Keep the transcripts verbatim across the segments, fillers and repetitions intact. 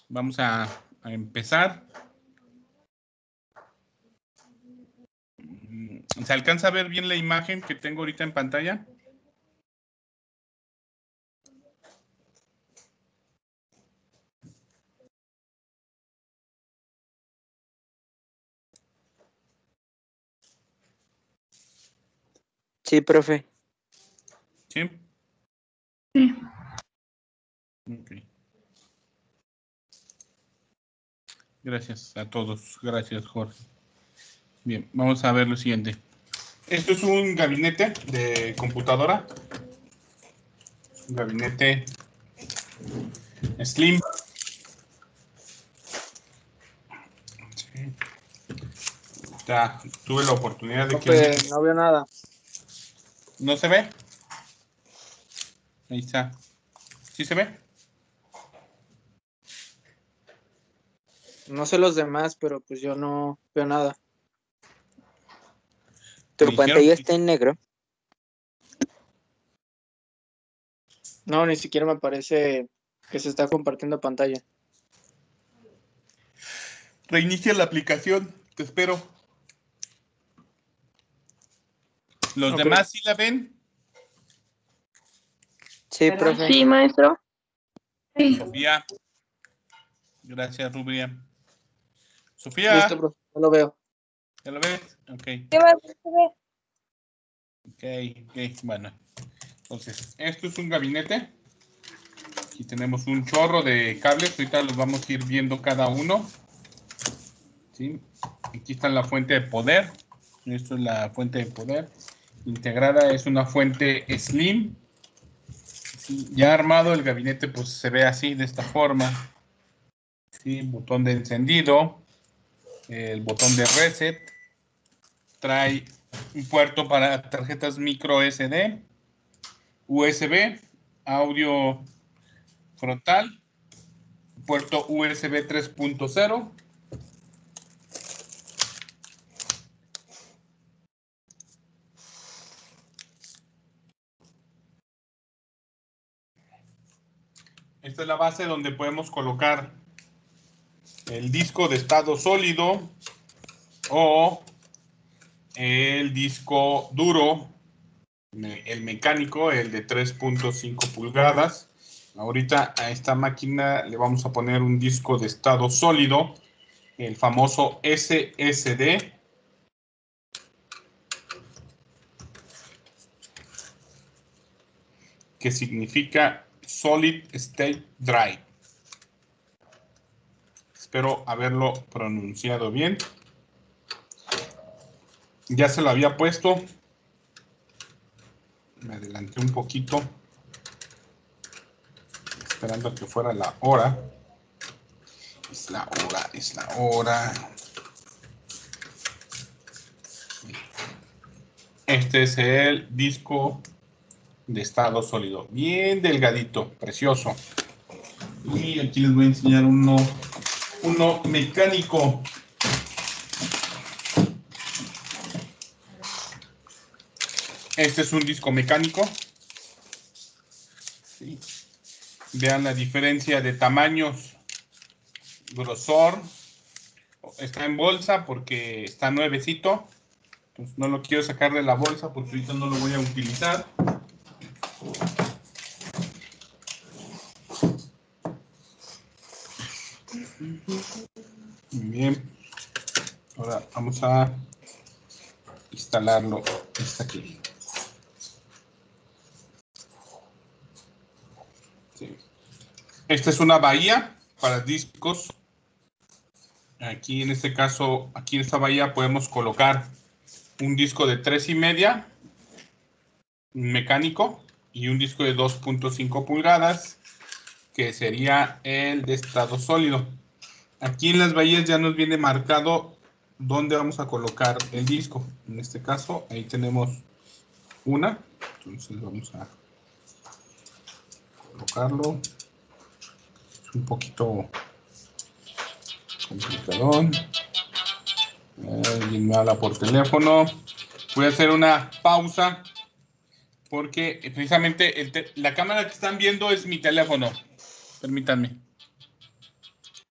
Vamos a, a empezar. ¿Se alcanza a ver bien la imagen que tengo ahorita en pantalla? Sí, profe. ¿Sí? Sí. Ok. Gracias a todos. Gracias, Jorge. Bien, vamos a ver lo siguiente. Esto es un gabinete de computadora. Un gabinete Slim. Sí. Ya tuve la oportunidad de que... Profe, no veo nada. ¿No se ve? Ahí está. ¿Sí se ve? No sé los demás, pero pues yo no veo nada. ¿Tu Me dijeron pantalla que- está en negro? No, ni siquiera me parece que se está compartiendo pantalla. Reinicia la aplicación. Te espero. ¿Los Ok. demás sí la ven? Sí, profe. Sí, maestro. Sí. Sofía. Gracias, Rubia. Sofía. Listo, profe. No lo veo. ¿Ya lo ves? Ok. ¿Qué más se ve? Ok, ok. Bueno. Entonces, esto es un gabinete. Aquí tenemos un chorro de cables. Ahorita los vamos a ir viendo cada uno. ¿Sí? Aquí está la fuente de poder. Esto es la fuente de poder. Integrada es una fuente Slim. ¿Sí? Ya armado el gabinete, pues se ve así, de esta forma. ¿Sí? Botón de encendido. El botón de reset. Trae un puerto para tarjetas micro S D. U S B. Audio frontal. Puerto U S B tres punto cero. Esta es la base donde podemos colocar el disco de estado sólido o el disco duro, el mecánico, el de tres punto cinco pulgadas. Ahorita a esta máquina le vamos a poner un disco de estado sólido, el famoso S S D. Que significa Solid State Drive. Espero haberlo pronunciado bien. Ya se lo había puesto. Me adelanté un poquito. Esperando a que fuera la hora. Es la hora, es la hora. Este es el disco de estado sólido. Bien delgadito, precioso. Y aquí les voy a enseñar uno, uno mecánico. Este es un disco mecánico. Sí. Vean la diferencia de tamaños, grosor. Está en bolsa porque está nuevecito. Pues no lo quiero sacar de la bolsa porque ahorita no lo voy a utilizar. Muy bien. Ahora vamos a instalarlo. Está aquí. Sí. Esta es una bahía para discos. Aquí en este caso, aquí en esta bahía podemos colocar un disco de tres y media mecánico y un disco de dos punto cinco pulgadas, que sería el de estado sólido. Aquí en las bahías ya nos viene marcado dónde vamos a colocar el disco. En este caso, ahí tenemos una. Entonces vamos a colocarlo. Es un poquito complicadón. Alguien me habla por teléfono. Voy a hacer una pausa porque precisamente el te la cámara que están viendo es mi teléfono. Permítanme.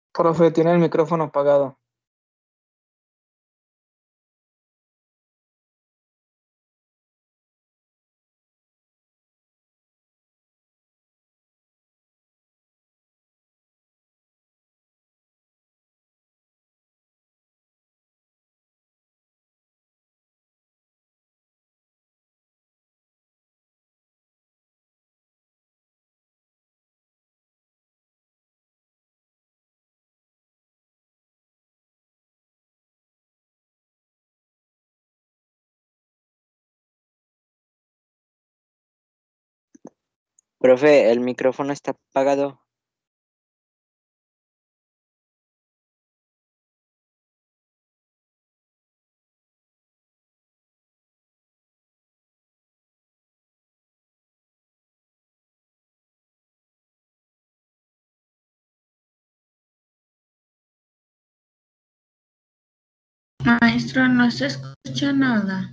Profe, tiene el micrófono apagado. Profe, el micrófono está apagado. Maestro, no se escucha nada.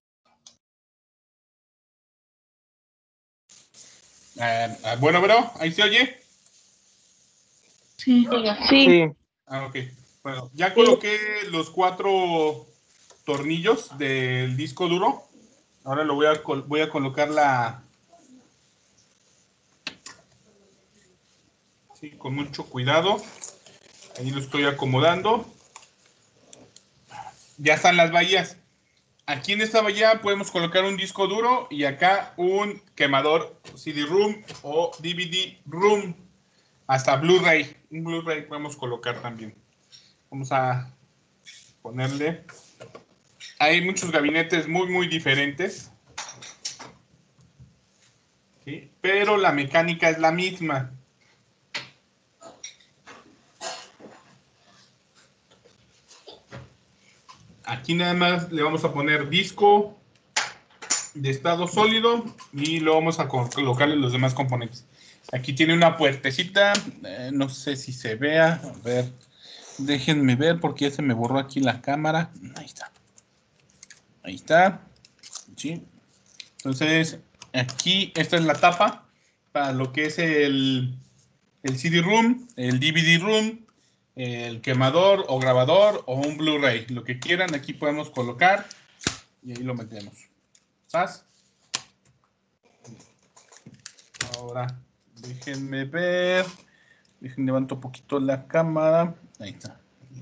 Eh, ah, bueno, bro, ¿ahí se oye? Sí. Sí. Ah, ok. Bueno, ya coloqué los cuatro tornillos del disco duro. Ahora lo voy a, col- voy a colocar la... Sí, con mucho cuidado. Ahí lo estoy acomodando. Ya están las bahías. Aquí en esta bahía podemos colocar un disco duro y acá un quemador C D-ROOM o D V D-ROOM. Hasta Blu-ray. Un Blu-ray podemos colocar también. Vamos a ponerle. Hay muchos gabinetes muy, muy diferentes. ¿Sí? Pero la mecánica es la misma. Aquí nada más le vamos a poner disco de estado sólido y lo vamos a colocarle los demás componentes. Aquí tiene una puertecita, eh, no sé si se vea, a ver, déjenme ver porque ya se me borró aquí la cámara. Ahí está. Ahí está. ¿Sí? Entonces, aquí esta es la tapa para lo que es el, el C D-ROOM, el D V D-ROOM, el quemador o grabador o un Blu-ray. Lo que quieran, aquí podemos colocar y ahí lo metemos. ¿Sabes? Ahora, déjenme ver. Déjenme levanto un poquito la cámara. Ahí está.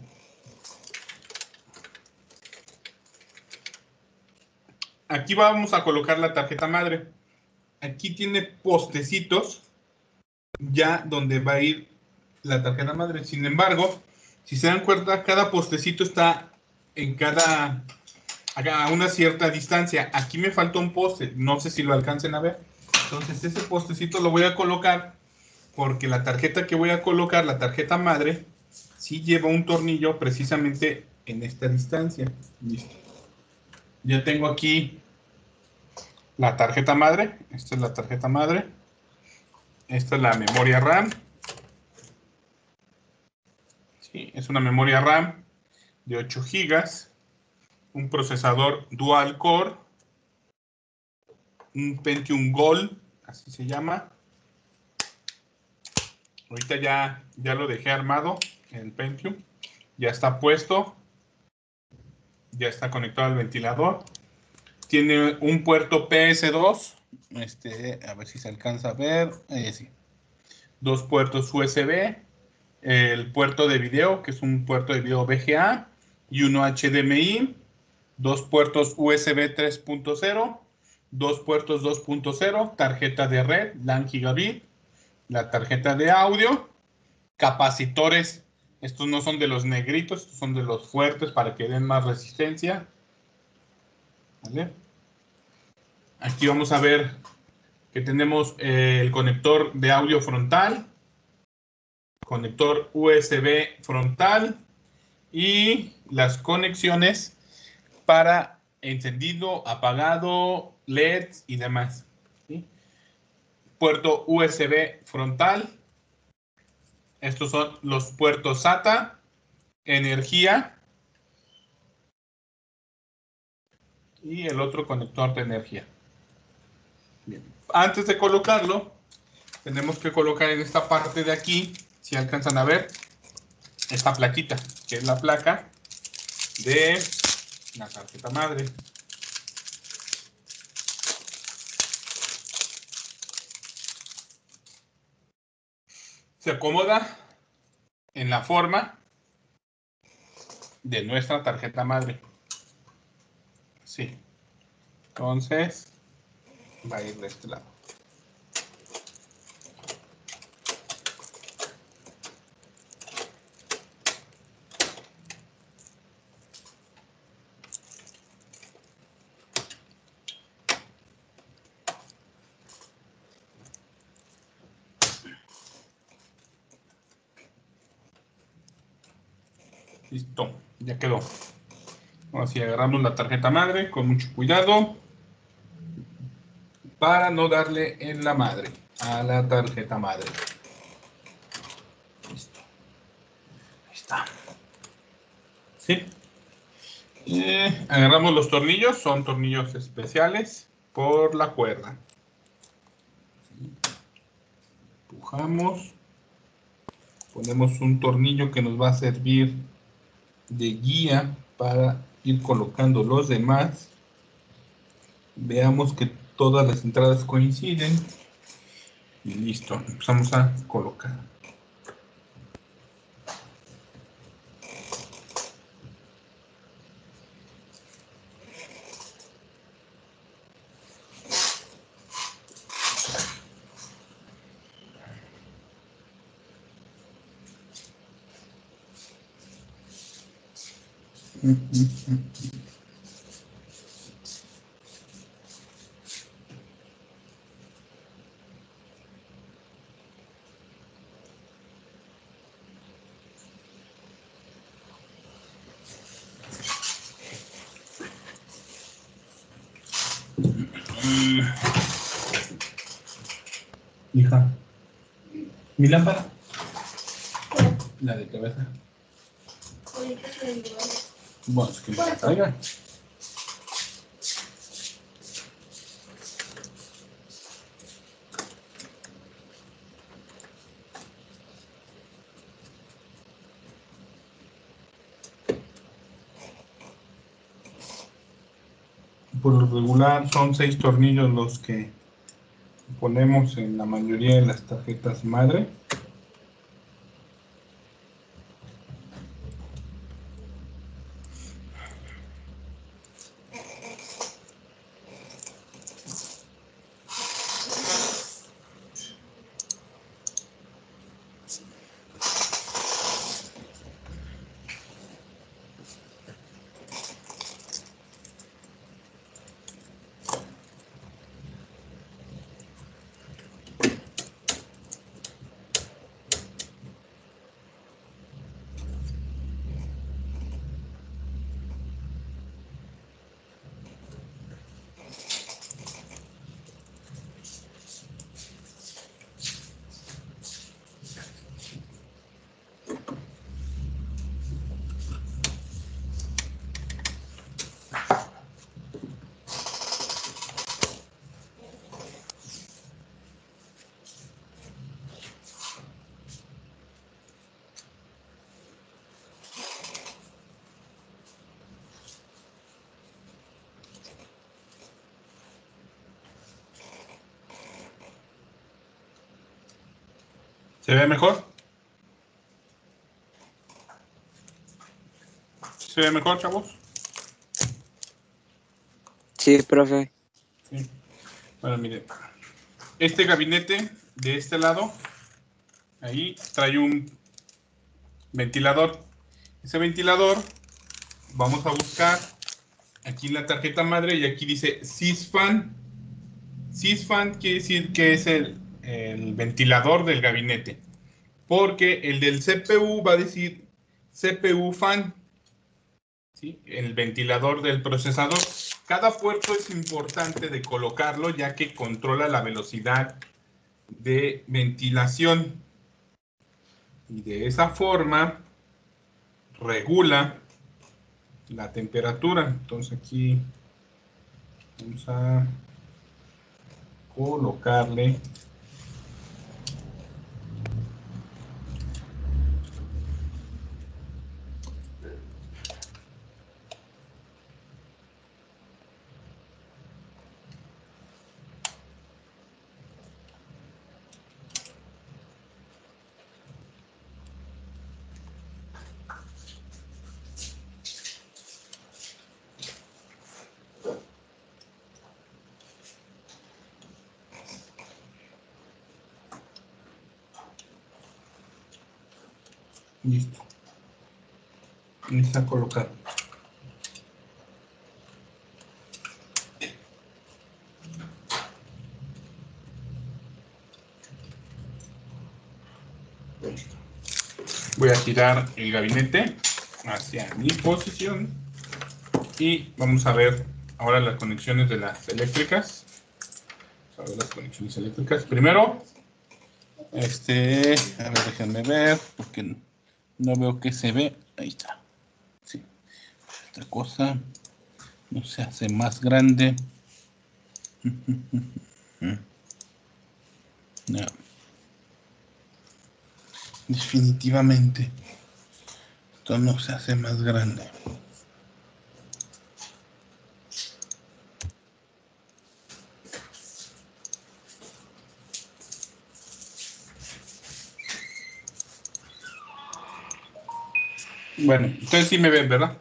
Aquí vamos a colocar la tarjeta madre. Aquí tiene postecitos ya donde va a ir la tarjeta madre. Sin embargo, si se dan cuenta, cada postecito está en cada a una cierta distancia. Aquí me falta un poste, no sé si lo alcancen a ver. Entonces ese postecito lo voy a colocar porque la tarjeta que voy a colocar, la tarjeta madre, sí lleva un tornillo precisamente en esta distancia. Listo. Ya tengo aquí la tarjeta madre. Esta es la tarjeta madre. Esta es la memoria RAM. Sí, es una memoria RAM de ocho gigas. Un procesador dual core. Un Pentium Gold, así se llama. Ahorita ya, ya lo dejé armado, el Pentium. Ya está puesto. Ya está conectado al ventilador. Tiene un puerto P S dos. Este, a ver si se alcanza a ver. Ahí sí. Dos puertos U S B. El puerto de video, que es un puerto de video V G A. Y uno H D M I. Dos puertos U S B tres punto cero. Dos puertos dos punto cero. Tarjeta de red, LAN gigabit. La tarjeta de audio. Capacitores. Estos no son de los negritos, estos son de los fuertes para que den más resistencia. ¿Vale? Aquí vamos a ver que tenemos eh, el conector de audio frontal, conector U S B frontal y las conexiones para encendido, apagado, L E Ds y demás. ¿Sí? Puerto U S B frontal. Estos son los puertos SATA, energía y el otro conector de energía. Bien. Antes de colocarlo, tenemos que colocar en esta parte de aquí, si alcanzan a ver, esta plaquita, que es la placa de la tarjeta madre. Se acomoda en la forma de nuestra tarjeta madre. Sí. Entonces, va a ir de este lado. Listo, ya quedó. Ahora sí, agarramos la tarjeta madre con mucho cuidado para no darle en la madre a la tarjeta madre. Listo. Ahí está. ¿Sí? Eh, agarramos los tornillos, son tornillos especiales por la cuerda. Empujamos. Ponemos un tornillo que nos va a servir de guía para ir colocando los demás. Veamos que todas las entradas coinciden. Y listo, empezamos a colocar. Hija, ¿mi lámpara? La de cabeza. Bueno, es que me la traigan. Por lo regular son seis tornillos los que ponemos en la mayoría de las tarjetas madre. ¿Se ve mejor? ¿Se ve mejor, chavos? Sí, profe. Sí. Bueno, miren. Este gabinete de este lado, ahí trae un ventilador. Ese ventilador, vamos a buscar aquí en la tarjeta madre y aquí dice Sysfan. Sysfan quiere decir que es el, el ventilador del gabinete. Porque el del C P U va a decir C P U fan, ¿sí? El ventilador del procesador. Cada puerto es importante de colocarlo ya que controla la velocidad de ventilación. Y de esa forma regula la temperatura. Entonces aquí vamos a colocarle Listo. Y está colocado. Voy a girar el gabinete hacia mi posición y vamos a ver ahora las conexiones de las eléctricas. Vamos a ver las conexiones eléctricas. Primero, este, a ver, déjenme ver porque no veo que se ve. Ahí está. Sí. Esta cosa no se hace más grande. No. Definitivamente esto no se hace más grande. Bueno, ustedes sí me ven, ¿verdad?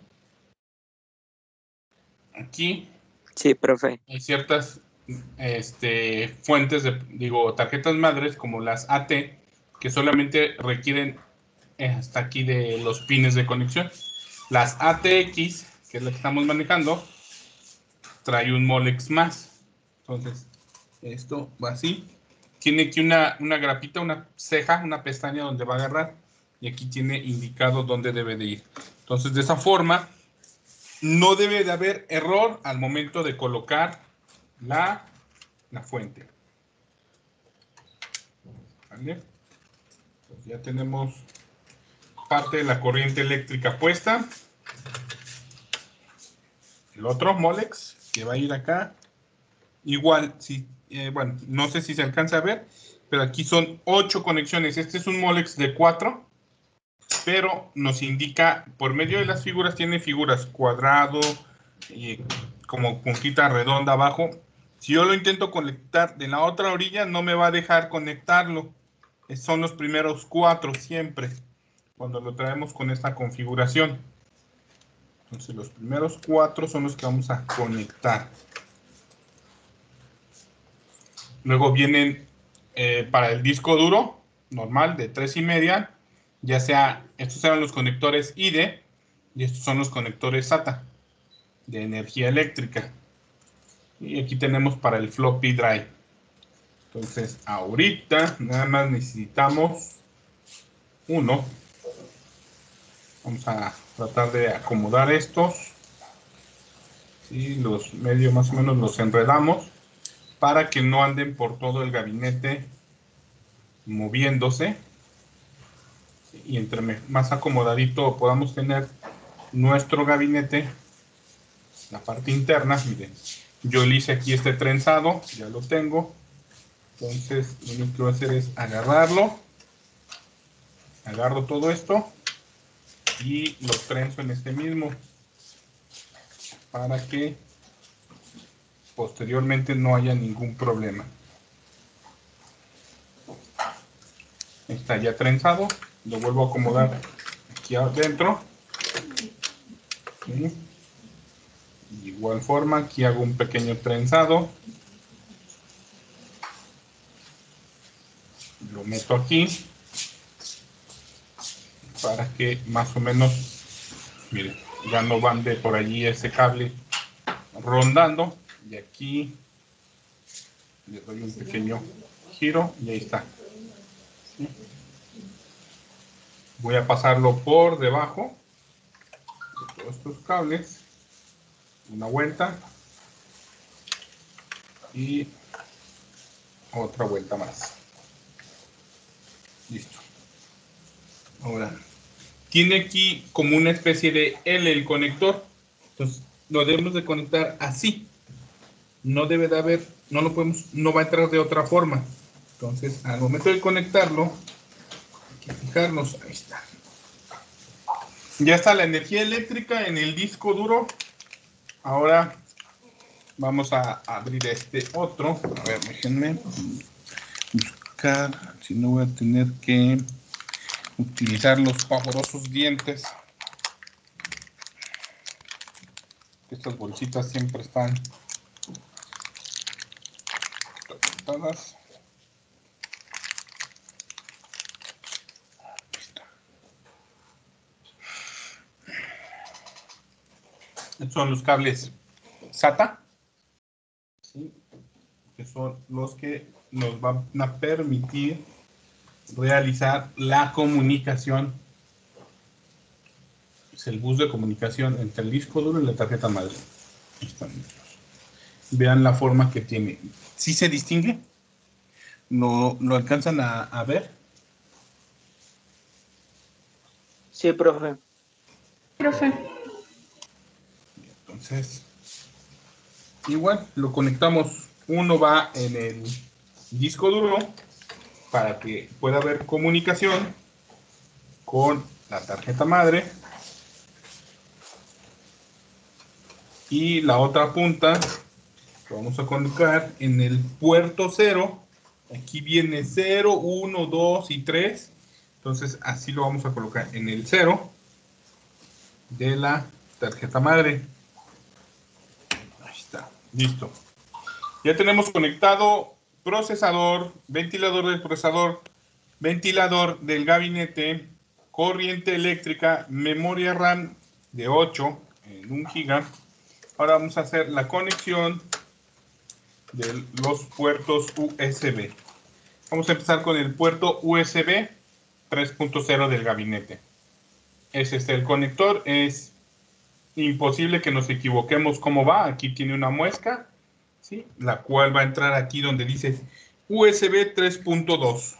Aquí Sí, profe. hay ciertas este, fuentes de, digo, tarjetas madres como las A T que solamente requieren hasta aquí de los pines de conexión. Las A T X, que es la que estamos manejando, trae un Molex más. Entonces, esto va así. Tiene aquí una, una grapita, una ceja, una pestaña donde va a agarrar. Y aquí tiene indicado dónde debe de ir. Entonces, de esa forma, no debe de haber error al momento de colocar la, la fuente. ¿Vale? Pues ya tenemos parte de la corriente eléctrica puesta. El otro Molex que va a ir acá. Igual, si, eh, bueno, no sé si se alcanza a ver, pero aquí son ocho conexiones. Este es un Molex de cuatro, pero nos indica, por medio de las figuras, tiene figuras cuadrado, y como puntita redonda abajo. Si yo lo intento conectar de la otra orilla, no me va a dejar conectarlo. Son los primeros cuatro siempre, cuando lo traemos con esta configuración. Entonces los primeros cuatro son los que vamos a conectar. Luego vienen eh, para el disco duro normal de tres y media, ya sea, estos eran los conectores I D E y estos son los conectores SATA de energía eléctrica. Y aquí tenemos para el floppy drive. Entonces ahorita nada más necesitamos uno. Vamos a tratar de acomodar estos. ¿Sí? Los medio más o menos los enredamos para que no anden por todo el gabinete moviéndose. Y entre más acomodadito podamos tener nuestro gabinete, la parte interna, miren, yo le hice aquí este trenzado, ya lo tengo. Entonces lo único que voy a hacer es agarrarlo, agarro todo esto y lo trenzo en este mismo para que posteriormente no haya ningún problema. Está ya trenzado, lo vuelvo a acomodar aquí adentro. ¿Sí? De igual forma, aquí hago un pequeño trenzado. Lo meto aquí para que más o menos, miren, ya no van de por allí ese cable rondando. Y aquí le doy un pequeño giro y ahí está. ¿Sí? Voy a pasarlo por debajo de todos estos cables. Una vuelta. Y otra vuelta más. Listo. Ahora, tiene aquí como una especie de L el conector. Entonces, lo debemos de conectar así. No debe de haber, no lo podemos, no va a entrar de otra forma. Entonces, al momento de conectarlo, hay que fijarnos, ahí está. Ya está la energía eléctrica en el disco duro. Ahora vamos a abrir este otro. A ver, déjenme buscar, si no voy a tener que utilizar los pavorosos dientes. Estas bolsitas siempre están todas. Son los cables SATA, ¿sí? Que son los que nos van a permitir realizar la comunicación. Es el bus de comunicación entre el disco duro y la tarjeta madre. Ahí están. Vean la forma que tiene. ¿Sí se distingue? ¿Lo, lo alcanzan a, a ver? Sí, profe. Profe. Entonces, igual lo conectamos. Uno va en el disco duro para que pueda haber comunicación con la tarjeta madre. Y la otra punta lo vamos a colocar en el puerto cero. Aquí viene cero, uno, dos y tres. Entonces así lo vamos a colocar en el cero de la tarjeta madre. Ahí está, listo. Ya tenemos conectado procesador, ventilador del procesador, ventilador del gabinete, corriente eléctrica, memoria RAM de ocho en un giga. Ahora vamos a hacer la conexión de los puertos U S B. Vamos a empezar con el puerto U S B tres punto cero del gabinete. Es este el conector. Es imposible que nos equivoquemos cómo va. Aquí tiene una muesca, ¿sí? La cual va a entrar aquí donde dice U S B tres punto dos.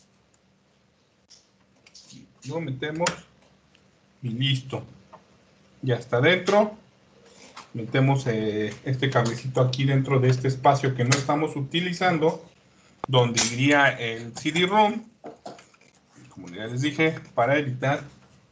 Lo metemos y listo. Ya está dentro. Metemos eh, este cablecito aquí dentro de este espacio que no estamos utilizando, donde iría el C D ROM, como ya les dije, para evitar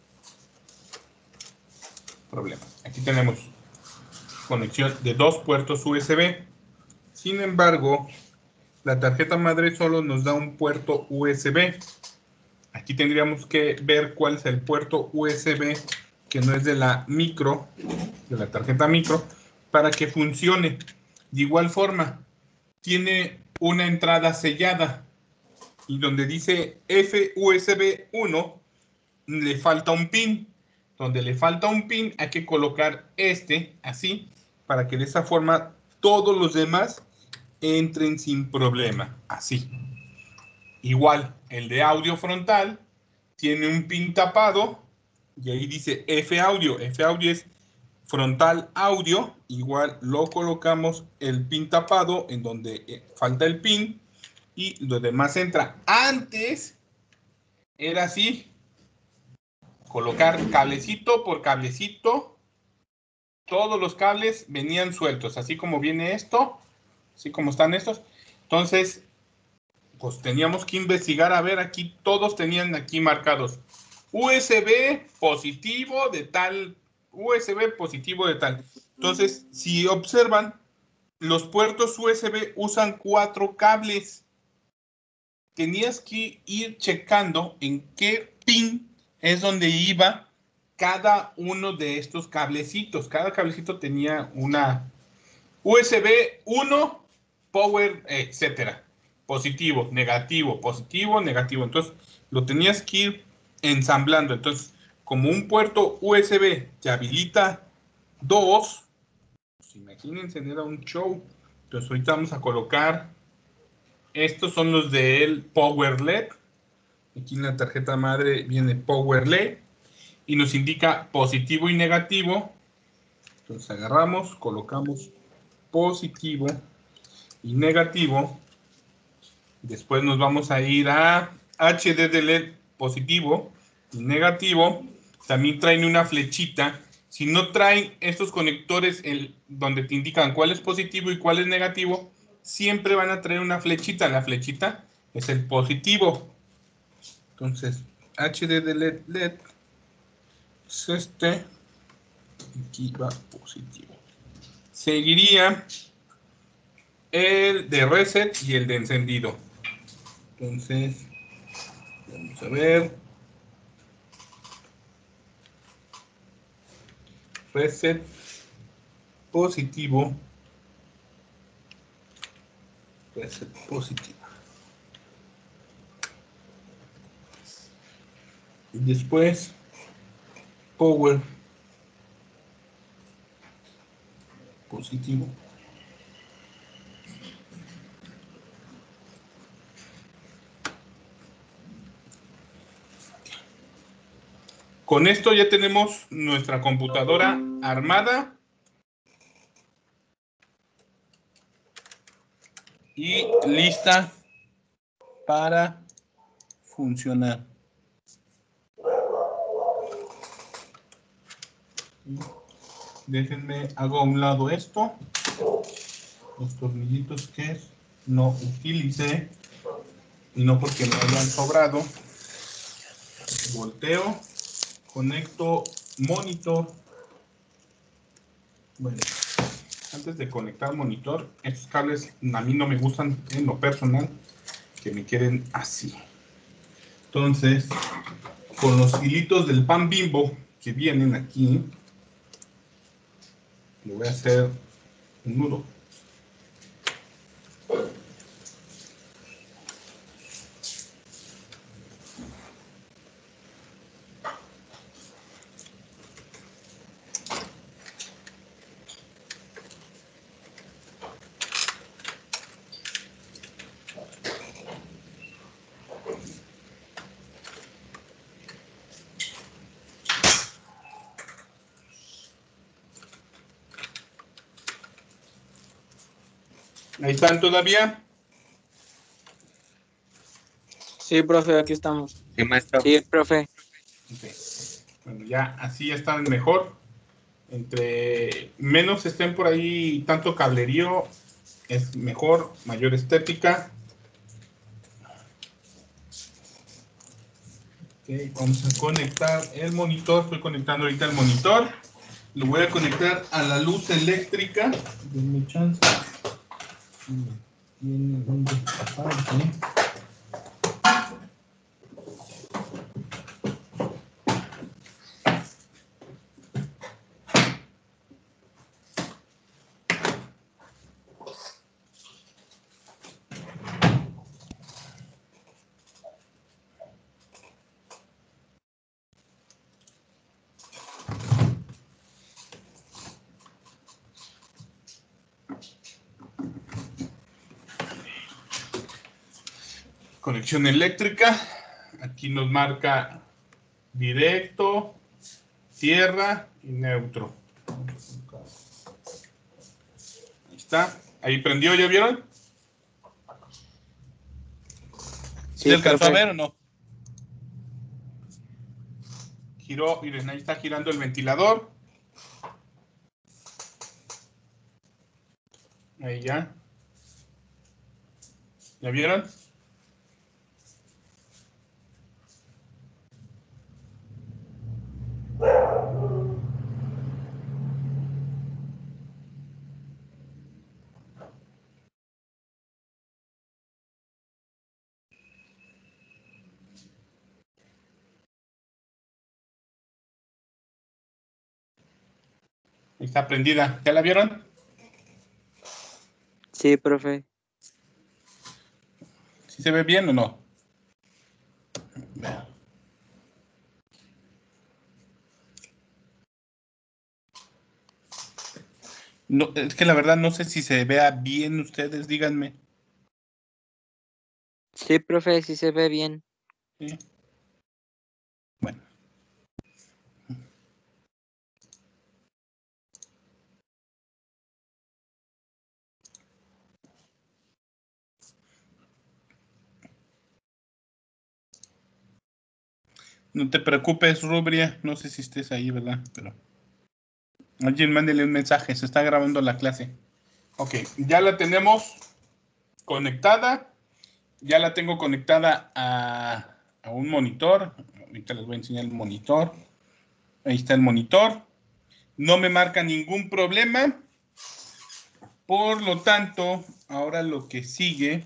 problemas. Aquí tenemos conexión de dos puertos U S B. Sin embargo, la tarjeta madre solo nos da un puerto U S B. Aquí tendríamos que ver cuál es el puerto U S B que no es de la micro, de la tarjeta micro, para que funcione. De igual forma, tiene una entrada sellada y donde dice F U S B uno le falta un pin. Donde le falta un pin hay que colocar este así para que de esa forma todos los demás entren sin problema, así. Igual el de audio frontal tiene un pin tapado y ahí dice F audio. F audio es frontal audio. Igual lo colocamos el pin tapado en donde falta el pin y lo demás entra. Antes era así, colocar cablecito por cablecito. Todos los cables venían sueltos, así como viene esto, así como están estos. Entonces, pues teníamos que investigar, a ver, aquí todos tenían aquí marcados U S B positivo de tal, U S B positivo de tal. Entonces, si observan, los puertos U S B usan cuatro cables. Tenías que ir checando en qué pin es donde iba cada uno de estos cablecitos. Cada cablecito tenía una U S B uno, power, etcétera. Positivo, negativo, positivo, negativo. Entonces, lo tenías que ir ensamblando. Entonces, como un puerto U S B que habilita dos, pues imagínense, era un show. Entonces, ahorita vamos a colocar, estos son los del Power L E D. Aquí en la tarjeta madre viene Power L E D y nos indica positivo y negativo. Entonces, agarramos, colocamos positivo y negativo. Después nos vamos a ir a H D de L E D positivo y negativo. También traen una flechita. Si no traen estos conectores el, donde te indican cuál es positivo y cuál es negativo, siempre van a traer una flechita. La flechita es el positivo. Entonces, H D de L E D es este. Aquí va positivo. Seguiría el de reset y el de encendido. Entonces, vamos a ver. Reset positivo. Reset positivo. Y después, power dispositivo. Con esto ya tenemos nuestra computadora armada y lista para funcionar. Déjenme, hago a un lado esto, los tornillitos que no utilicé y no porque me hayan sobrado. Volteo, conecto monitor. Bueno, antes de conectar monitor, estos cables a mí no me gustan en lo personal, que me queden así. Entonces, con los hilitos del pan Bimbo que vienen aquí, le voy a hacer un nudo. ¿Ahí están todavía? Sí, profe, aquí estamos. Sí, maestro. Sí, profe. Okay. Bueno, ya así ya están mejor. Entre menos estén por ahí tanto cablerío, es mejor, mayor estética. Okay, vamos a conectar el monitor. Estoy conectando ahorita el monitor. Lo voy a conectar a la luz eléctrica. Denme chance. Tiene donde aparte. Conexión eléctrica. Aquí nos marca directo, tierra y neutro. Ahí está. Ahí prendió, ¿ya vieron? ¿Sí Sí, alcanzó a profe. ver o no? Giró, miren, ahí está girando el ventilador. Ahí ya. ¿Ya vieron? Ahí está prendida. ¿Ya la vieron? Sí, profe. ¿Sí se ve bien o no? No, es que la verdad no sé si se vea bien ustedes, díganme. Sí, profe, sí se ve bien. ¿Sí? Bueno. No te preocupes, Rubria. No sé si estés ahí, ¿verdad? Pero alguien mándele un mensaje. Se está grabando la clase. Ok, ya la tenemos conectada. Ya la tengo conectada a, a un monitor. Ahorita les voy a enseñar el monitor. Ahí está el monitor. No me marca ningún problema. Por lo tanto, ahora lo que sigue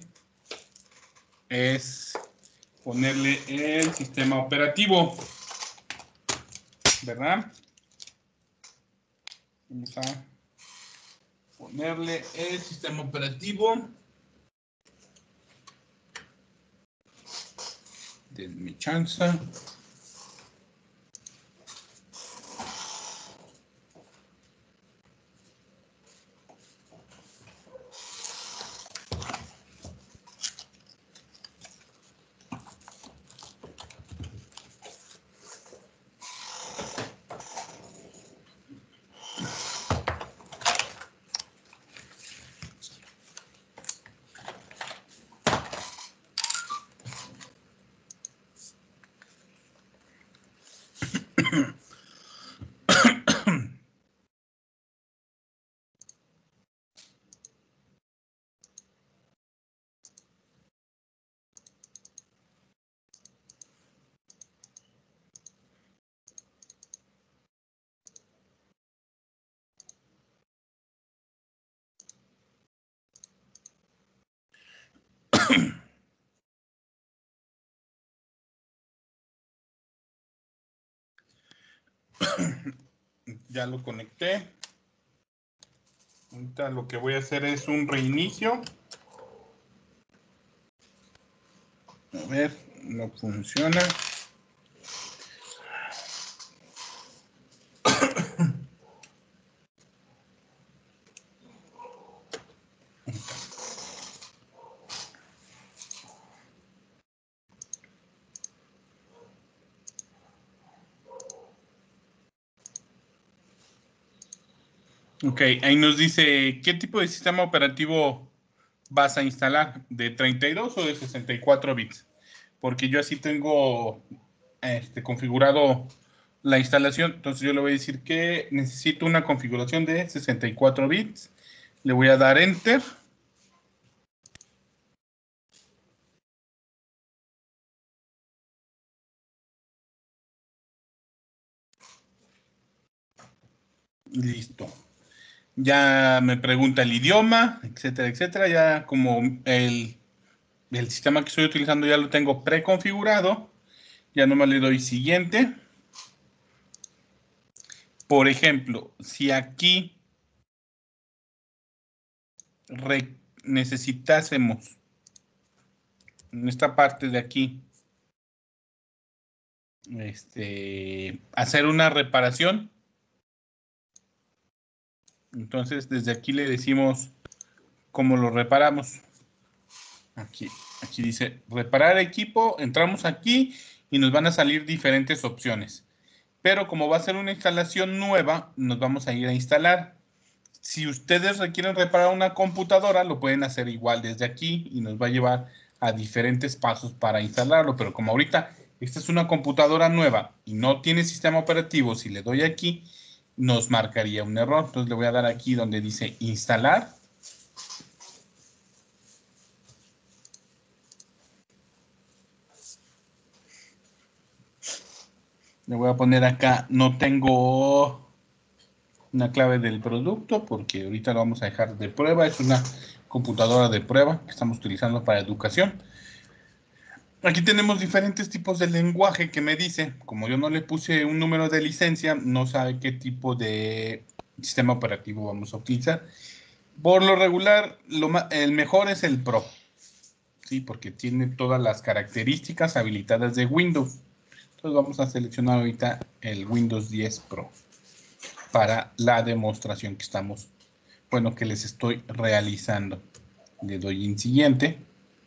es ponerle el sistema operativo, ¿verdad? Vamos a ponerle el sistema operativo. Denme chance. Ya lo conecté. Ahorita lo que voy a hacer es un reinicio. A ver, no funciona. Ok, ahí nos dice, ¿qué tipo de sistema operativo vas a instalar? ¿De treinta y dos o de sesenta y cuatro bits? Porque yo así tengo este, configurado la instalación. Entonces yo le voy a decir que necesito una configuración de sesenta y cuatro bits. Le voy a dar Enter. Listo. Ya me pregunta el idioma, etcétera, etcétera. Ya como el, el sistema que estoy utilizando ya lo tengo preconfigurado. Ya nomás le doy siguiente. Por ejemplo, si aquí necesitásemos en esta parte de aquí este, hacer una reparación, entonces desde aquí le decimos cómo lo reparamos. Aquí, aquí dice reparar equipo, entramos aquí y nos van a salir diferentes opciones. Pero como va a ser una instalación nueva, nos vamos a ir a instalar. Si ustedes requieren reparar una computadora, lo pueden hacer igual desde aquí y nos va a llevar a diferentes pasos para instalarlo. Pero como ahorita esta es una computadora nueva y no tiene sistema operativo, si le doy aquí, nos marcaría un error. Entonces le voy a dar aquí donde dice instalar. Le voy a poner acá, no tengo una clave del producto porque ahorita lo vamos a dejar de prueba. Es una computadora de prueba que estamos utilizando para educación. Aquí tenemos diferentes tipos de lenguaje que me dice, como yo no le puse un número de licencia, no sabe qué tipo de sistema operativo vamos a utilizar. Por lo regular, lo ma- el mejor es el Pro, ¿sí? Porque tiene todas las características habilitadas de Windows. Entonces vamos a seleccionar ahorita el Windows diez Pro para la demostración que estamos, bueno, que les estoy realizando. Le doy en siguiente.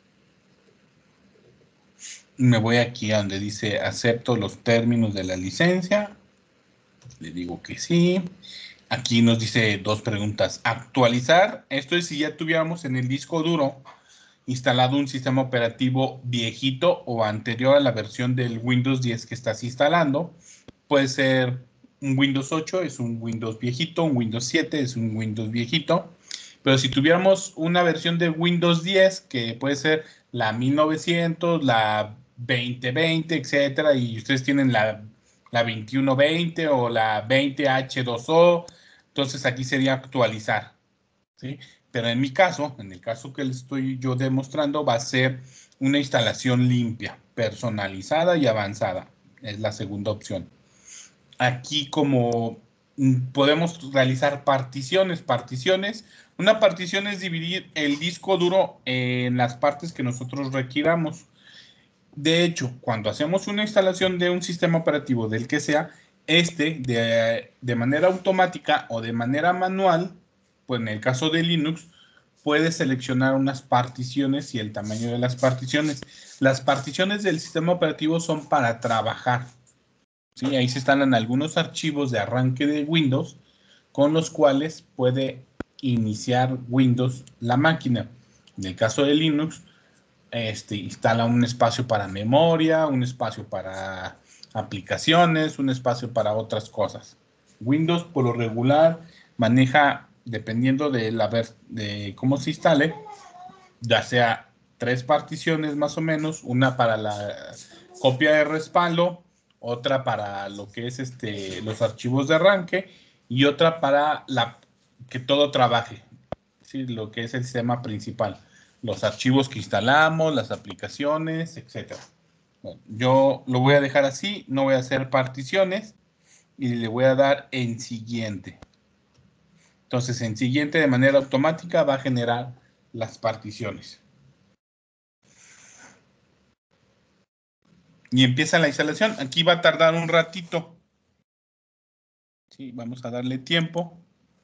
Me voy aquí a donde dice acepto los términos de la licencia. Le digo que sí. Aquí nos dice dos preguntas. Actualizar. Esto es si ya tuviéramos en el disco duro instalado un sistema operativo viejito o anterior a la versión del Windows diez que estás instalando. Puede ser un Windows ocho, es un Windows viejito. Un Windows siete es un Windows viejito. Pero si tuviéramos una versión de Windows diez, que puede ser la mil novecientos, la veinte veinte, etcétera, y ustedes tienen la, la veintiuno veinte o la veinte H dos O, entonces aquí sería actualizar, ¿sí? Pero en mi caso, en el caso que les estoy yo demostrando, va a ser una instalación limpia, personalizada y avanzada. Es la segunda opción. Aquí como podemos realizar particiones, particiones. Una partición es dividir el disco duro en las partes que nosotros requiramos. De hecho, cuando hacemos una instalación de un sistema operativo del que sea, este de, de manera automática o de manera manual, pues en el caso de Linux, puede seleccionar unas particiones y el tamaño de las particiones. Las particiones del sistema operativo son para trabajar. ¿Sí? Ahí se instalan algunos archivos de arranque de Windows con los cuales puede iniciar Windows la máquina. En el caso de Linux, este, instala un espacio para memoria, un espacio para aplicaciones, un espacio para otras cosas. Windows por lo regular maneja, dependiendo de, la ver, de cómo se instale, ya sea tres particiones más o menos, una para la copia de respaldo, otra para lo que es este, los archivos de arranque y otra para la, que todo trabaje, ¿sí? Lo que es el sistema principal, los archivos que instalamos, las aplicaciones, etcétera. Bueno, yo lo voy a dejar así, no voy a hacer particiones y le voy a dar en siguiente. Entonces, en siguiente de manera automática va a generar las particiones. Y empieza la instalación. Aquí va a tardar un ratito. Sí, vamos a darle tiempo.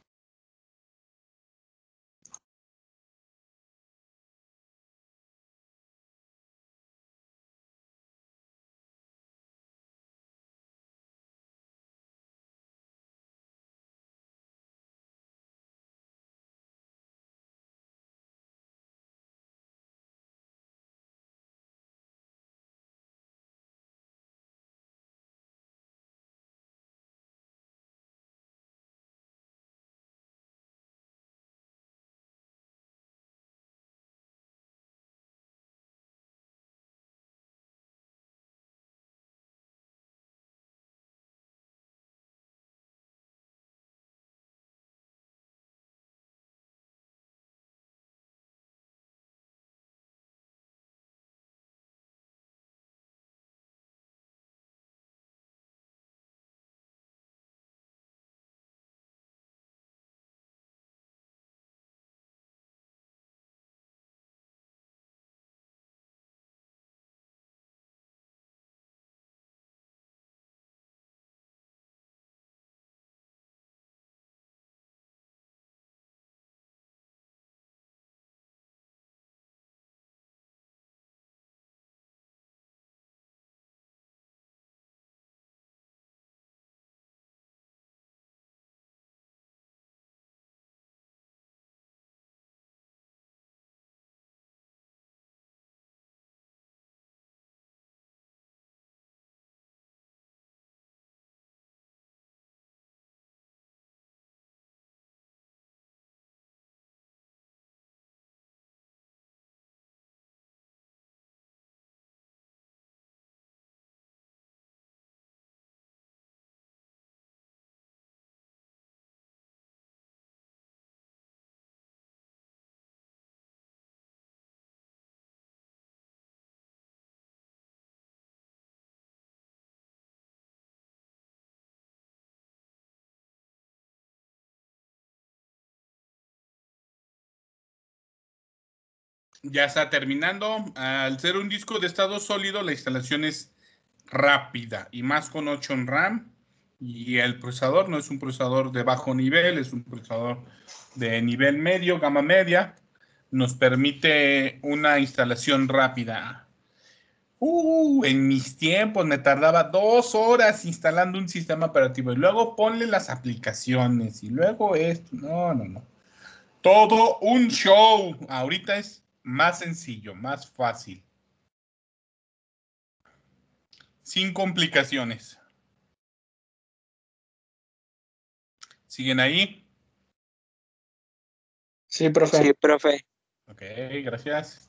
Ya está terminando. Al ser un disco de estado sólido, la instalación es rápida y más con ocho en RAM. Y el procesador no es un procesador de bajo nivel, es un procesador de nivel medio, gama media. Nos permite una instalación rápida. Uh, en mis tiempos me tardaba dos horas instalando un sistema operativo y luego ponle las aplicaciones y luego esto. No, no, no. Todo un show. Ahorita es más sencillo, más fácil. Sin complicaciones. ¿Siguen ahí? Sí, profe. Sí, profe. Ok, gracias.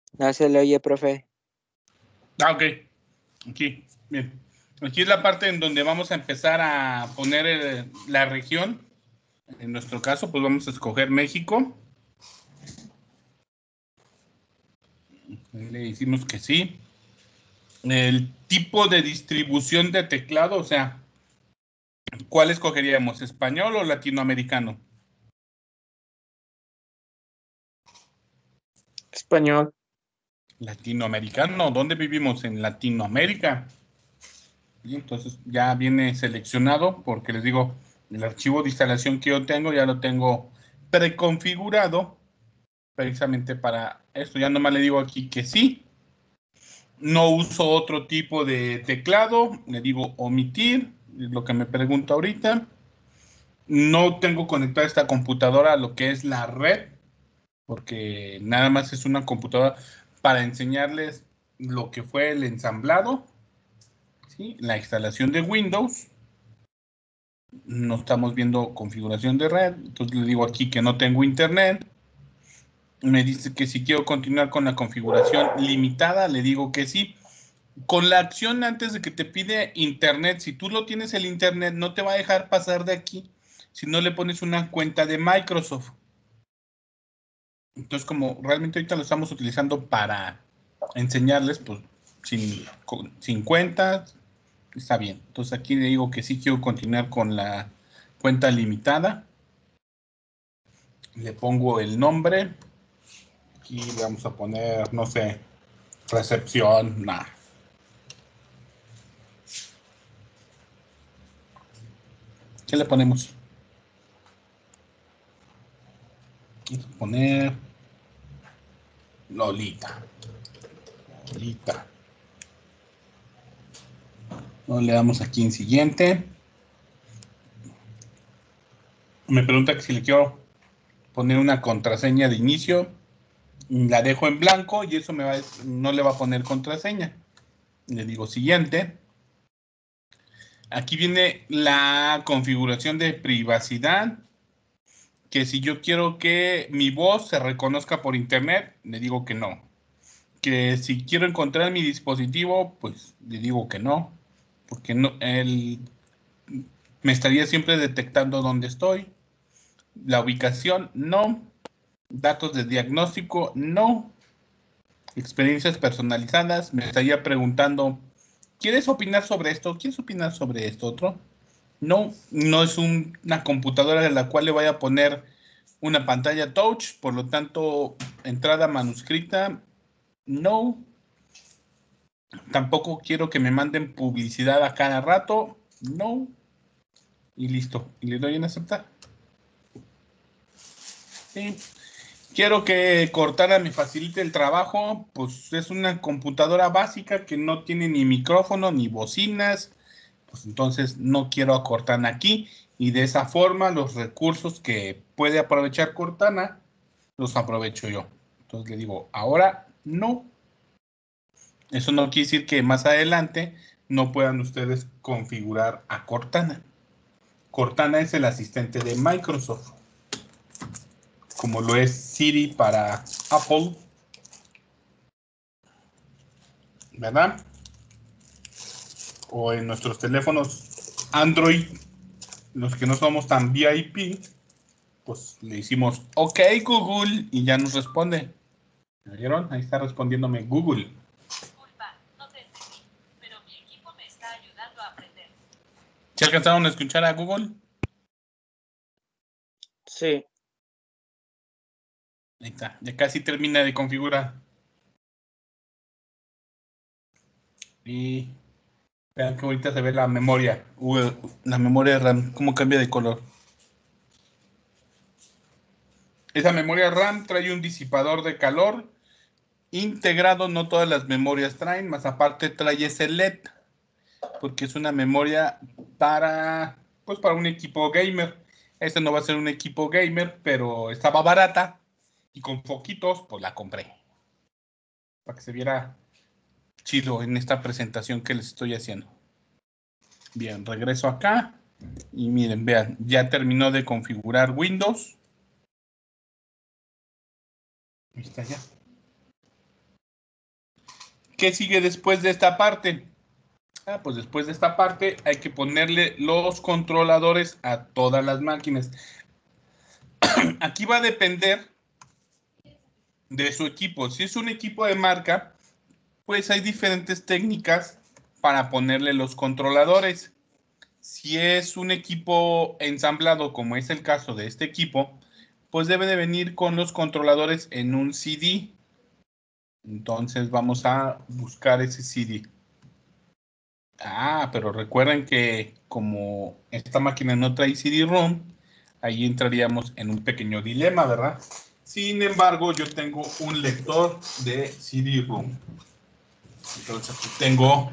No se le oye, profe. Ah, ok. Aquí, bien. Aquí es la parte en donde vamos a empezar a poner el- la región. En nuestro caso, pues vamos a escoger México. Ahí le decimos que sí. El tipo de distribución de teclado, o sea, ¿cuál escogeríamos? ¿Español o latinoamericano? Español. Latinoamericano. ¿Dónde vivimos? En Latinoamérica. Y entonces ya viene seleccionado porque les digo, el archivo de instalación que yo tengo ya lo tengo preconfigurado precisamente para esto. Ya nomás le digo aquí que sí. No uso otro tipo de teclado. Le digo omitir, es lo que me pregunta ahorita. No tengo conectada esta computadora a lo que es la red, porque nada más es una computadora para enseñarles lo que fue el ensamblado, ¿sí? La instalación de Windows. No estamos viendo configuración de red. Entonces le digo aquí que no tengo internet. Me dice que si quiero continuar con la configuración limitada, le digo que sí. Con la acción antes de que te pide internet, si tú lo tienes el internet, no te va a dejar pasar de aquí si no le pones una cuenta de Microsoft. Entonces, como realmente ahorita lo estamos utilizando para enseñarles, pues sin, sin cuenta, está bien. Entonces aquí le digo que sí quiero continuar con la cuenta limitada. Le pongo el nombre. Aquí le vamos a poner, no sé, recepción, nada. ¿Qué le ponemos? Vamos a poner Lolita. Lolita. Luego le damos aquí en siguiente. Me pregunta que si le quiero poner una contraseña de inicio. La dejo en blanco y eso me va, no le va a poner contraseña. Le digo siguiente. Aquí viene la configuración de privacidad. Que si yo quiero que mi voz se reconozca por internet, le digo que no. Que si quiero encontrar mi dispositivo, pues le digo que no. Porque no, él me estaría siempre detectando dónde estoy. La ubicación, no. Datos de diagnóstico, no. Experiencias personalizadas, me estaría preguntando, ¿quieres opinar sobre esto? ¿Quieres opinar sobre esto otro? No, no es un, una computadora de la cual le voy a poner una pantalla touch, por lo tanto, entrada manuscrita, no. Tampoco quiero que me manden publicidad a cada rato, no. Y listo, y le doy en aceptar. Sí. Quiero que Cortana me facilite el trabajo, pues es una computadora básica que no tiene ni micrófono ni bocinas, pues entonces no quiero a Cortana aquí y de esa forma los recursos que puede aprovechar Cortana los aprovecho yo. Entonces le digo, ahora no. Eso no quiere decir que más adelante no puedan ustedes configurar a Cortana. Cortana es el asistente de Microsoft, como lo es Siri para Apple, ¿verdad? O en nuestros teléfonos Android, los que no somos tan V I P, pues le hicimos OK Google y ya nos responde. ¿Me vieron? Ahí está respondiéndome Google. Disculpa, no te entendí, pero mi equipo me está ayudando a aprender. ¿Se alcanzaron a escuchar a Google? Sí. Ahí está, ya casi termina de configurar. Y vean que ahorita se ve la memoria, la memoria RAM, cómo cambia de color. Esa memoria RAM trae un disipador de calor integrado, no todas las memorias traen, más aparte trae ese L E D, porque es una memoria para, pues para un equipo gamer. Este no va a ser un equipo gamer, pero estaba barata y con foquitos, pues la compré. Para que se viera chido en esta presentación que les estoy haciendo. Bien, regreso acá y miren, vean, ya terminó de configurar Windows. Ahí está ya. ¿qué sigue después de esta parte? Ah, pues después de esta parte hay que ponerle los controladores a todas las máquinas. Aquí va a depender de su equipo. Si es un equipo de marca, pues hay diferentes técnicas para ponerle los controladores. Si es un equipo ensamblado, como es el caso de este equipo, pues debe de venir con los controladores en un C D. Entonces vamos a buscar ese C D. Ah, pero recuerden que como esta máquina no trae C D-ROM, ahí entraríamos en un pequeño dilema, ¿verdad? Sin embargo, yo tengo un lector de C D-ROM. Entonces aquí tengo...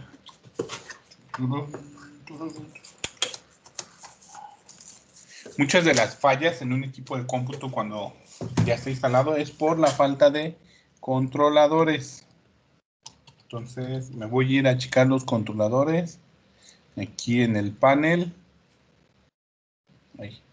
Muchas de las fallas en un equipo de cómputo cuando ya está instalado es por la falta de controladores. Entonces me voy a ir a checar los controladores aquí en el panel. Ahí.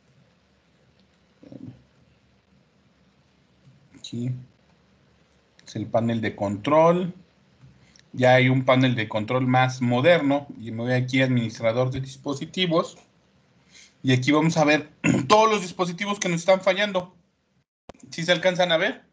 Aquí es el panel de control. Ya hay un panel de control más moderno y me voy aquí a administrador de dispositivos. Y aquí vamos a ver todos los dispositivos que nos están fallando. ¿Sí se alcanzan a ver?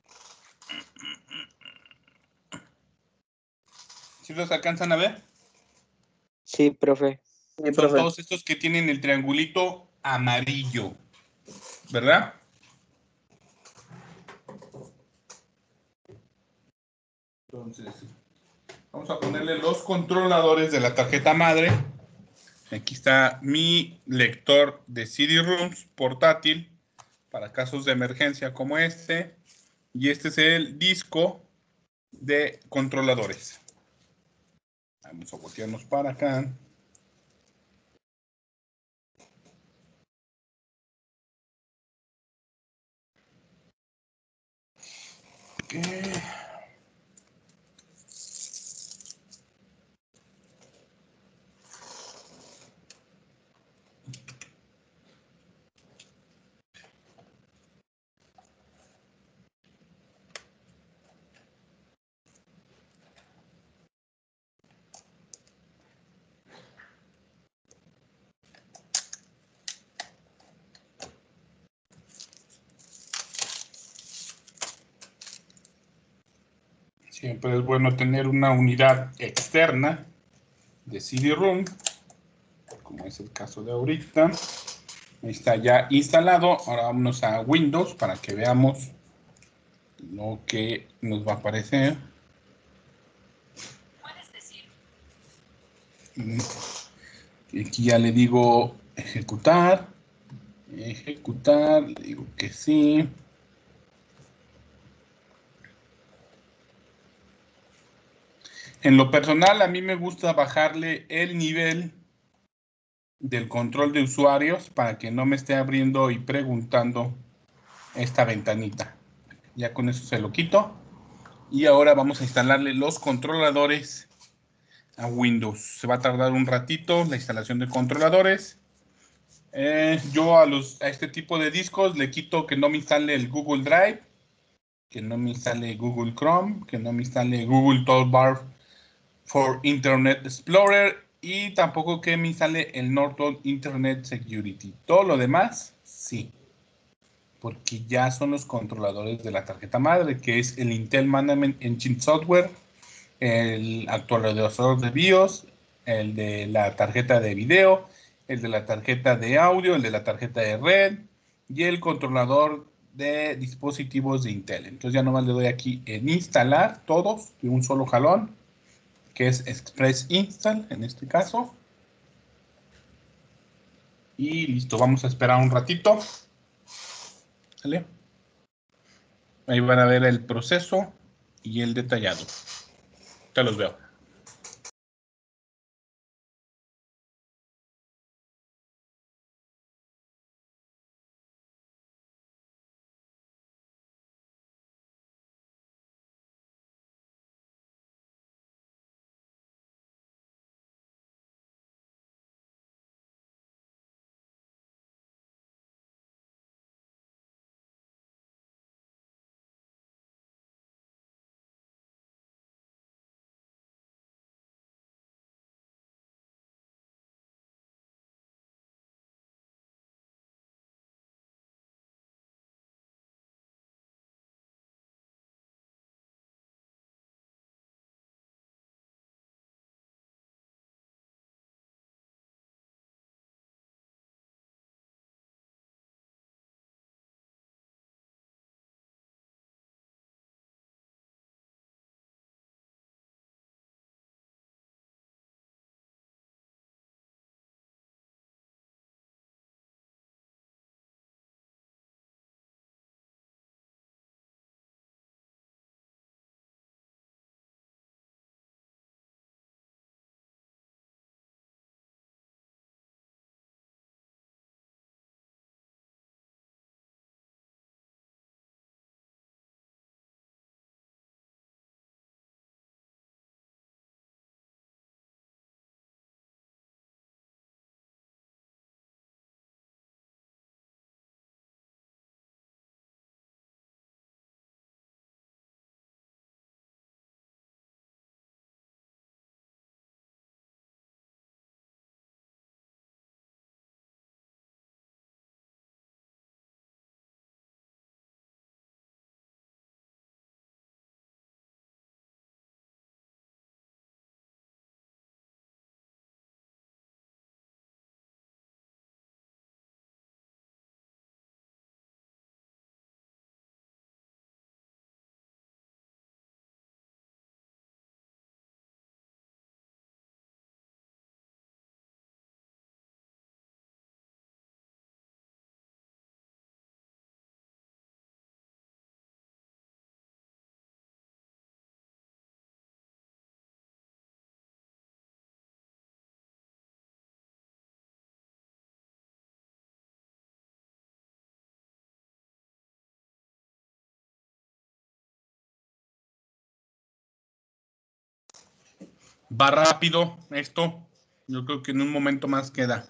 ¿Sí los alcanzan a ver? Sí, profe. Sí, Son profe. todos estos que tienen el triangulito amarillo, ¿verdad? Entonces, vamos a ponerle los controladores de la tarjeta madre. Aquí está mi lector de C D-ROMs portátil para casos de emergencia como este. Y este es el disco de controladores. Vamos a voltearnos para acá. Okay. Siempre es bueno tener una unidad externa de C D-ROM, como es el caso de ahorita. Ahí está ya instalado. Ahora vámonos a Windows para que veamos lo que nos va a aparecer. Puedes decir, Y aquí ya le digo ejecutar. Ejecutar, le digo que sí. En lo personal, a mí me gusta bajarle el nivel del control de usuarios para que no me esté abriendo y preguntando esta ventanita. Ya con eso se lo quito. Y ahora vamos a instalarle los controladores a Windows. Se va a tardar un ratito la instalación de controladores. Eh, yo a, los, a este tipo de discos le quito que no me instale el Google Drive, que no me instale Google Chrome, que no me instale Google Toolbar for Internet Explorer y tampoco que me instale el Norton Internet Security. Todo lo demás, sí. Porque ya son los controladores de la tarjeta madre, que es el Intel Management Engine Software, el actualizador de BIOS, el de la tarjeta de video, el de la tarjeta de audio, el de la tarjeta de red y el controlador de dispositivos de Intel. Entonces ya nomás le doy aquí en instalar todos de un solo jalón, que es Express Install en este caso. Y listo, vamos a esperar un ratito. ¿Vale? Ahí van a ver el proceso y el detallado. Ya los veo. Va rápido esto. Yo creo que en un momento más queda.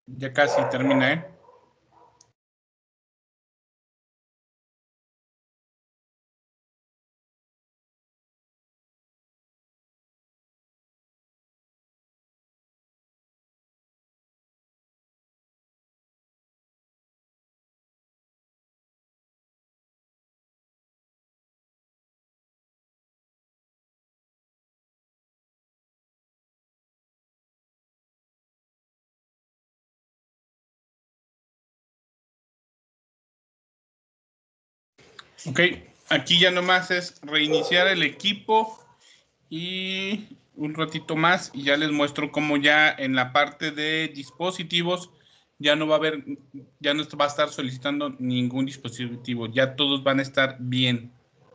Ya casi termina, ¿eh? Ok, aquí ya nomás es reiniciar el equipo y un ratito más y ya les muestro cómo ya en la parte de dispositivos ya no va a haber, ya no va a estar solicitando ningún dispositivo, ya todos van a estar bien.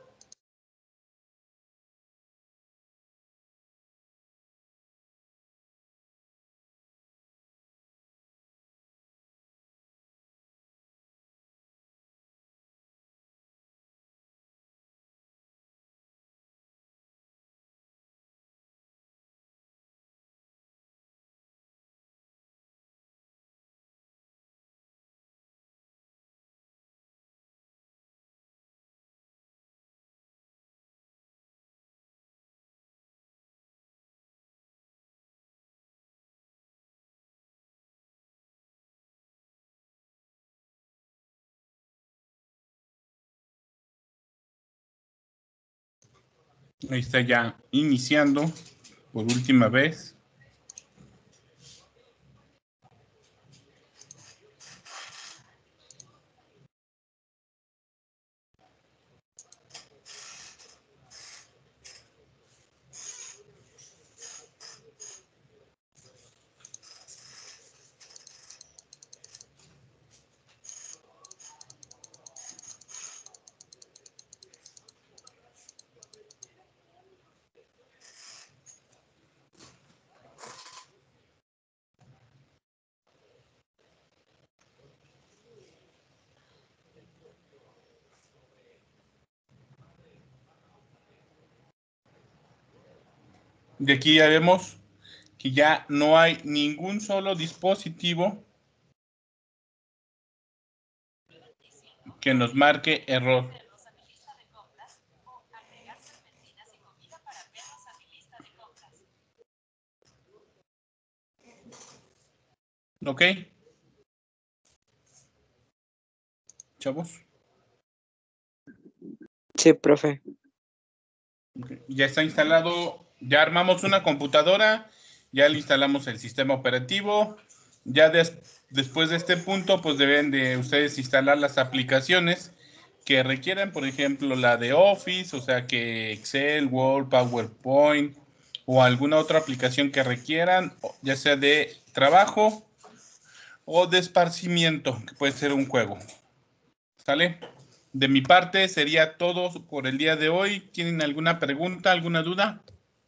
Ahí está ya iniciando por última vez. De aquí ya vemos que ya no hay ningún solo dispositivo que nos marque error. Perros a mi lista de compras o agregar serpentinas y comida para perros a mi lista de compras. ¿Ok? Chavos. Sí, profe. Okay. Ya está instalado, ya armamos una computadora, ya le instalamos el sistema operativo. Ya des, después de este punto, pues deben de ustedes instalar las aplicaciones que requieran, por ejemplo, la de Office, o sea que Excel, Word, PowerPoint o alguna otra aplicación que requieran, ya sea de trabajo o de esparcimiento, que puede ser un juego. ¿Sale? De mi parte sería todo por el día de hoy. ¿Tienen alguna pregunta, alguna duda?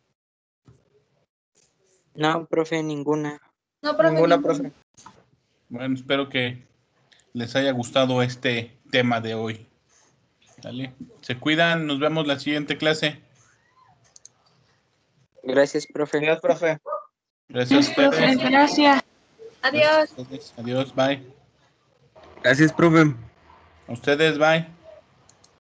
No, profe, ninguna. No, profe, Ninguna, ninguna. profe. Bueno, espero que les haya gustado este tema de hoy. ¿Sale? Se cuidan, nos vemos la siguiente clase. Gracias, profe. Adiós, profe. Gracias a Gracias, profe. ustedes. Gracias. Gracias Adiós. a ustedes. Adiós, bye. Gracias, profe. A ustedes, bye.